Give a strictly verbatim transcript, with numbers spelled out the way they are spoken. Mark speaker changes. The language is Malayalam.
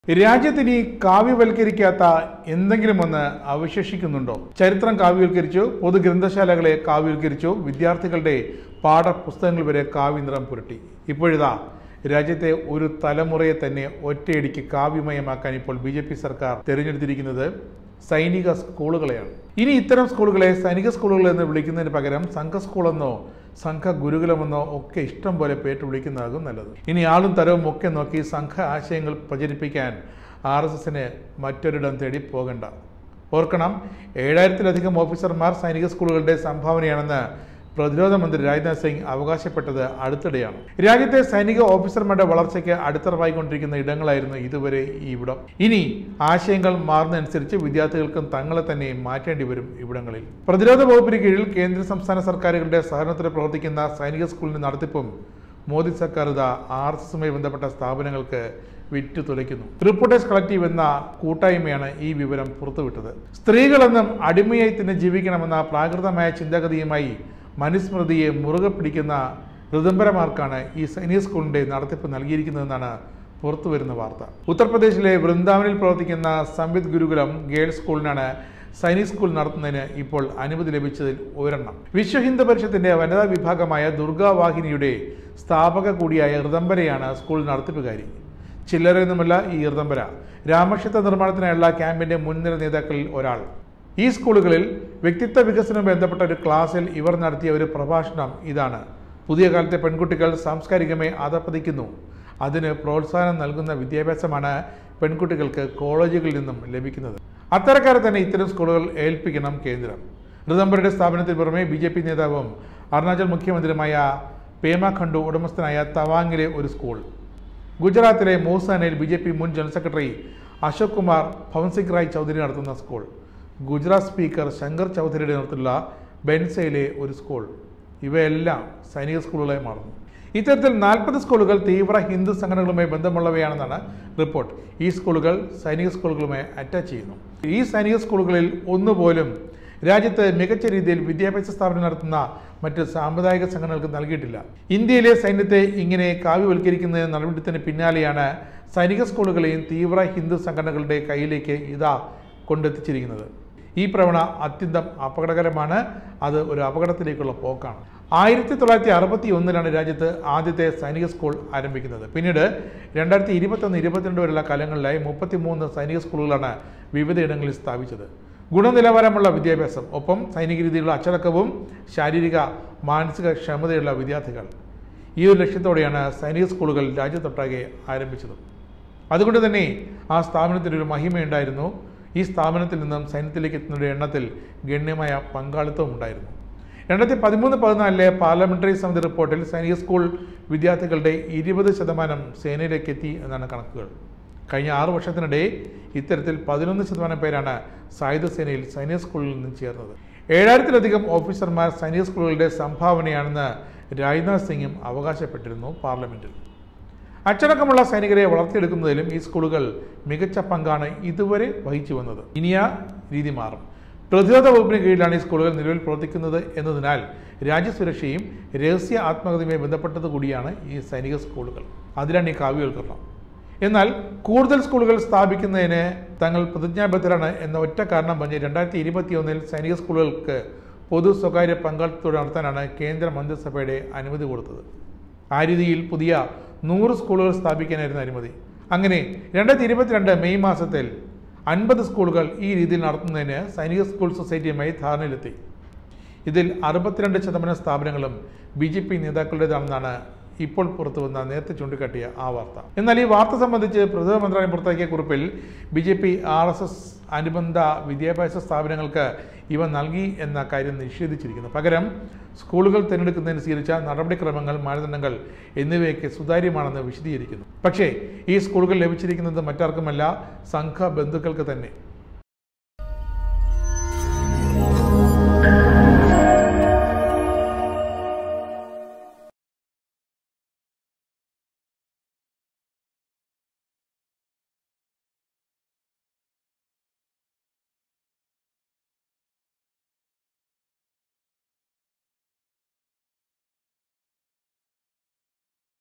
Speaker 1: രാജ്യത്തിനി കാവ്യവൽക്കരിക്കാത്ത എന്തെങ്കിലും ഒന്ന് അവശേഷിക്കുന്നുണ്ടോ? ചരിത്രം കാവ്യവൽക്കരിച്ചു, പൊതുഗ്രന്ഥശാലകളെ കാവ്യവൽക്കരിച്ചു, വിദ്യാർത്ഥികളുടെ പാഠപുസ്തകങ്ങൾ വരെ കാവ്യനിറം പുരട്ടി. ഇപ്പോഴിതാ രാജ്യത്തെ ഒരു തലമുറയെ തന്നെ ഒറ്റയടിക്ക് കാവ്യമയമാക്കാൻ ഇപ്പോൾ ബി ജെ പി സർക്കാർ തിരഞ്ഞെടുത്തിരിക്കുന്നത് സൈനിക സ്കൂളുകളെയാണ്. ഇനി ഇത്തരം സ്കൂളുകളെ സൈനിക സ്കൂളുകൾ എന്ന് വിളിക്കുന്നതിന് പകരം സംഘ സ്കൂളെന്നോ സംഘ ഗുരുകുലമെന്നോ ഒക്കെ ഇഷ്ടം പോലെ പേറ്റ് വിളിക്കുന്നതാകും നല്ലത്. ഇനി ആളും തരവും ഒക്കെ നോക്കി സംഘ ആശയങ്ങൾ പ്രചരിപ്പിക്കാൻ ആർ എസ് എസിന് മറ്റൊരിടം തേടി പോകണ്ട. ഓർക്കണം, ഏഴായിരത്തിലധികം ഓഫീസർമാർ സൈനിക സ്കൂളുകളുടെ സംഭാവനയാണെന്ന് പ്രതിരോധ മന്ത്രി രാജ്നാഥ് സിംഗ് അവകാശപ്പെട്ടത് അടുത്തിടെയാണ്. രാജ്യത്തെ സൈനിക ഓഫീസർമാരുടെ വളർച്ചയ്ക്ക് അടിത്തറവായിക്കൊണ്ടിരിക്കുന്ന ഇടങ്ങളായിരുന്നു ഇതുവരെ ഈ ഇവിടം. ഇനി ആശയങ്ങൾ മാറുന്നതനുസരിച്ച് വിദ്യാർത്ഥികൾക്കും തങ്ങളെ തന്നെ മാറ്റേണ്ടി വരും ഇവിടങ്ങളിൽ. പ്രതിരോധ വകുപ്പിന് കീഴിൽ കേന്ദ്ര സംസ്ഥാന സർക്കാരുകളുടെ സഹകരണത്തിൽ പ്രവർത്തിക്കുന്ന സൈനിക സ്കൂളിന്റെ നടത്തിപ്പും മോദി സർക്കാർ ഇതാ ആർ എസ് എസുമായി ബന്ധപ്പെട്ട സ്ഥാപനങ്ങൾക്ക് വിറ്റു തുലയ്ക്കുന്നു. റിപ്പോർട്ടേഴ്സ് കളക്റ്റീവ് എന്ന കൂട്ടായ്മയാണ് ഈ വിവരം പുറത്തുവിട്ടത്. സ്ത്രീകളെന്നും അടിമയായി തന്നെ ജീവിക്കണമെന്ന പ്രാകൃതമായ ചിന്താഗതിയുമായി മനുസ്മൃതിയെ മുറുകെ പിടിക്കുന്ന ഋതംബരമാർക്കാണ് ഈ സൈനിക സ്കൂളിന്റെ നടത്തിപ്പ് നൽകിയിരിക്കുന്നതെന്നാണ് പുറത്തുവരുന്ന വാർത്ത. ഉത്തർപ്രദേശിലെ വൃന്ദാവനിൽ പ്രവർത്തിക്കുന്ന സംവിത് ഗുരുകുലം ഗേൾസ് സ്കൂളിനാണ് സൈനിക സ്കൂൾ നടത്തുന്നതിന് ഇപ്പോൾ അനുമതി ലഭിച്ചതിൽ ഒരെണ്ണം. വിശ്വ ഹിന്ദു പരിഷത്തിന്റെ വനിതാ വിഭാഗമായ ദുർഗാവാഹിനിയുടെ സ്ഥാപക കൂടിയായ ഋതംബരയാണ് സ്കൂൾ നടത്തിപ്പുകാരി. ചില്ലറയൊന്നുമല്ല ഈ ഋതംബര. രാമക്ഷേത്ര നിർമ്മാണത്തിനായുള്ള ക്യാമ്പിന്റെ മുൻനിര നേതാക്കളിൽ ഒരാൾ. ഈ സ്കൂളുകളിൽ വ്യക്തിത്വ വികസനവുമായി ബന്ധപ്പെട്ട ഒരു ക്ലാസ്സിൽ ഇവർ നടത്തിയ ഒരു പ്രഭാഷണം ഇതാണ്: പുതിയ കാലത്തെ പെൺകുട്ടികൾ സാംസ്കാരികമായി അധപ്പതിക്കുന്നു. അതിന് പ്രോത്സാഹനം നൽകുന്ന വിദ്യാഭ്യാസമാണ് പെൺകുട്ടികൾക്ക് കോളേജുകളിൽ നിന്നും ലഭിക്കുന്നത്. അത്തരക്കാരെ തന്നെ ഇത്തരം സ്കൂളുകൾ ഏൽപ്പിക്കണം കേന്ദ്രം. ഋതംബരയുടെ സ്ഥാപനത്തിന് പുറമെ ബി ജെ പി നേതാവും അരുണാചൽ മുഖ്യമന്ത്രിയുമായ പേമ ഖണ്ഡു ഉടമസ്ഥനായ തവാങ്ങിലെ ഒരു സ്കൂൾ, ഗുജറാത്തിലെ മോസാനയിൽ ബി ജെ പി മുൻ ജനറൽ സെക്രട്ടറി അശോക് കുമാർ ഭവൻസിംഗ് റായ് ചൗധരി നടത്തുന്ന സ്കൂൾ, ഗുജറാത്ത് സ്പീക്കർ ശങ്കർ ചൗധരിയുടെ നേതൃത്വത്തിലുള്ള ബെൻസയിലെ ഒരു സ്കൂൾ, ഇവയെല്ലാം സൈനിക സ്കൂളുകളായി മാറുന്നു. ഇത്തരത്തിൽ നാൽപ്പത് സ്കൂളുകൾ തീവ്ര ഹിന്ദു സംഘടനകളുമായി ബന്ധമുള്ളവയാണെന്നാണ് റിപ്പോർട്ട്. ഈ സ്കൂളുകൾ സൈനിക സ്കൂളുകളുമായി അറ്റാച്ച് ചെയ്യുന്നു. ഈ സൈനിക സ്കൂളുകളിൽ ഒന്നുപോലും രാജ്യത്ത് മികച്ച രീതിയിൽ വിദ്യാഭ്യാസ സ്ഥാപനം നടത്തുന്ന മറ്റ് സാമുദായിക സംഘടനകൾക്ക് നൽകിയിട്ടില്ല. ഇന്ത്യയിലെ സൈന്യത്തെ ഇങ്ങനെ കാവ്യവൽക്കരിക്കുന്ന നടപടിത്തിന് പിന്നാലെയാണ് സൈനിക സ്കൂളുകളെയും തീവ്ര ഹിന്ദു സംഘടനകളുടെ കയ്യിലേക്ക് ഇതാ കൊണ്ടെത്തിച്ചിരിക്കുന്നത്. ഈ പ്രവണ അത്യന്തം അപകടകരമാണ്. അത് ഒരു അപകടത്തിലേക്കുള്ള പോക്കാണ്. ആയിരത്തി തൊള്ളായിരത്തി അറുപത്തി ഒന്നിലാണ് രാജ്യത്ത് ആദ്യത്തെ സൈനിക സ്കൂൾ ആരംഭിക്കുന്നത്. പിന്നീട് രണ്ടായിരത്തി ഇരുപത്തൊന്ന് ഇരുപത്തിരണ്ട് വരെയുള്ള കാലങ്ങളിലായി മുപ്പത്തി മൂന്ന് സൈനിക സ്കൂളുകളാണ് വിവിധയിടങ്ങളിൽ സ്ഥാപിച്ചത്. ഗുണനിലവാരമുള്ള വിദ്യാഭ്യാസം, ഒപ്പം സൈനിക രീതിയിലുള്ള അച്ചടക്കവും ശാരീരിക മാനസിക ക്ഷമതയുള്ള വിദ്യാർത്ഥികൾ, ഈ ഒരു ലക്ഷ്യത്തോടെയാണ് സൈനിക സ്കൂളുകൾ രാജ്യത്തൊട്ടാകെ ആരംഭിച്ചത്. അതുകൊണ്ട് തന്നെ ആ സ്ഥാപനത്തിനൊരു മഹിമയുണ്ടായിരുന്നു. ഈ സ്ഥാപനത്തിൽ നിന്നും സൈന്യത്തിലേക്ക് എത്തുന്നവരുടെ എണ്ണത്തിൽ ഗണ്യമായ പങ്കാളിത്തവും ഉണ്ടായിരുന്നു. രണ്ടായിരത്തി പതിമൂന്ന് പതിനാലിലെ പാർലമെന്ററി സമിതി റിപ്പോർട്ടിൽ സൈനിക സ്കൂൾ വിദ്യാർത്ഥികളുടെ ഇരുപത് ശതമാനം സേനയിലേക്ക് എത്തി എന്നാണ് കണക്കുകൾ. കഴിഞ്ഞ ആറു വർഷത്തിനിടെ ഇത്തരത്തിൽ പതിനൊന്ന് ശതമാനം പേരാണ് സായുധ സേനയിൽ സൈനിക സ്കൂളിൽ നിന്ന് ചേർന്നത്. ഏഴായിരത്തിലധികം ഓഫീസർമാർ സൈനിക സ്കൂളുകളുടെ സംഭാവനയാണെന്ന് രാജ്നാഥ് സിംഗും അവകാശപ്പെട്ടിരുന്നു പാർലമെന്റിൽ. അച്ചടക്കമുള്ള സൈനികരെ വളർത്തിയെടുക്കുന്നതിലും ഈ സ്കൂളുകൾ മികച്ച പങ്കാണ് ഇതുവരെ വഹിച്ചു വന്നത്. ഇനി ആ രീതി മാറും. പ്രതിരോധ വകുപ്പിന് കീഴിലാണ് ഈ സ്കൂളുകൾ നിലവിൽ പ്രവർത്തിക്കുന്നത് എന്നതിനാൽ രാജ്യസുരക്ഷയും രഹസ്യ ആത്മകഥയുമായി ബന്ധപ്പെട്ടത് കൂടിയാണ് ഈ സൈനിക സ്കൂളുകൾ. അതിലാണ് ഈ കാവ്യവൽക്കരണം. എന്നാൽ കൂടുതൽ സ്കൂളുകൾ സ്ഥാപിക്കുന്നതിന് തങ്ങൾ പ്രതിജ്ഞാബദ്ധരാണ് എന്ന ഒറ്റ കാരണം പറഞ്ഞ് രണ്ടായിരത്തി ഇരുപത്തി ഒന്നിൽ സൈനിക സ്കൂളുകൾക്ക് പൊതു സ്വകാര്യ പങ്കാളിത്തത്തോടെ നടത്താനാണ് കേന്ദ്ര മന്ത്രിസഭയുടെ അനുമതി കൊടുത്തത്. ആ രീതിയിൽ പുതിയ നൂറ് സ്കൂളുകൾ സ്ഥാപിക്കാനായിരുന്നു അനുമതി. അങ്ങനെ രണ്ടായിരത്തി ഇരുപത്തിരണ്ട് മെയ് മാസത്തിൽ അൻപത് സ്കൂളുകൾ ഈ രീതിയിൽ നടത്തുന്നതിന് സൈനിക സ്കൂൾ സൊസൈറ്റിയുമായി ധാരണയിലെത്തി. ഇതിൽ അറുപത്തിരണ്ട് ശതമാനം സ്ഥാപനങ്ങളും ബി ജെ പി നേതാക്കളുടേതാണെന്നാണ് ഇപ്പോൾ പുറത്തു വന്ന നേരത്തെ ചൂണ്ടിക്കാട്ടിയ ആ വാർത്ത. എന്നാൽ ഈ വാർത്ത സംബന്ധിച്ച് പ്രതിരോധ മന്ത്രാലയം പുറത്താക്കിയ കുറിപ്പിൽ B J P R S S അനുബന്ധ വിദ്യാഭ്യാസ സ്ഥാപനങ്ങൾക്ക് ഇവ നൽകി എന്ന കാര്യം നിഷേധിച്ചിരിക്കുന്നു. പകരം സ്കൂളുകൾ തിരഞ്ഞെടുക്കുന്നതിന് സ്വീകരിച്ച നടപടിക്രമങ്ങൾ, മാനദണ്ഡങ്ങൾ എന്നിവയൊക്കെ സുതാര്യമാണെന്ന് വിശദീകരിക്കുന്നു. പക്ഷേ ഈ സ്കൂളുകൾ ലഭിച്ചിരിക്കുന്നത് മറ്റാർക്കുമല്ല, സംഘ ബന്ധുക്കൾക്ക് തന്നെ.